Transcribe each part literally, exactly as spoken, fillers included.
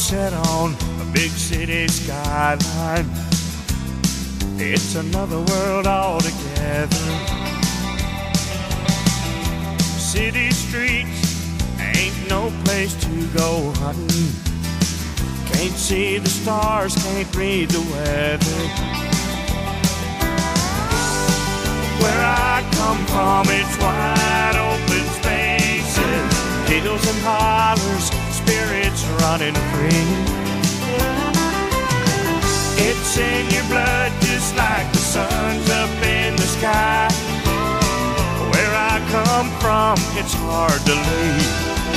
set on a big city skyline. It's another world altogether. City streets ain't no place to go hunting. Can't see the stars, can't read the weather. Where I come from, it's wide open spaces, hills and hollers, spirits running free. It's in your blood just like the sun's up in the sky. Where I come from, it's hard to leave.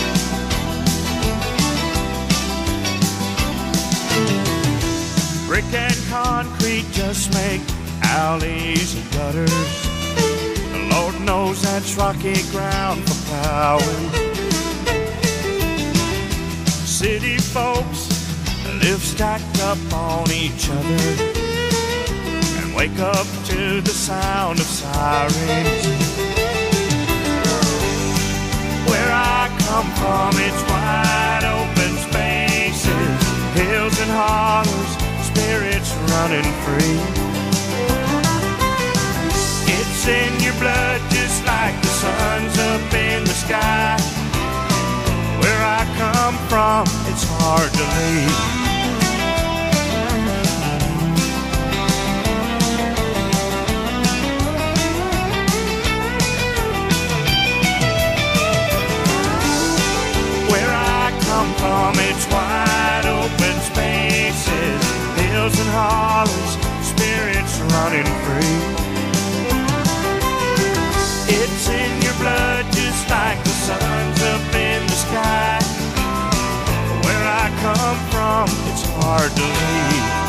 Brick and concrete just make alleys and gutters. The Lord knows that's rocky ground for plowing. City folks live stacked up on each other and wake up to the sound of sirens. Where I come from, it's wide open spaces, hills and hollers, spirits running free. It's in your blood just like the sun's up in the sky. Where I come from, it's hard to leave. Where I come from, it's wide open spaces, hills and hollers, spirits running free. It's in your blood just like the sun's up in the sky. Where I come from, it's hard to leave.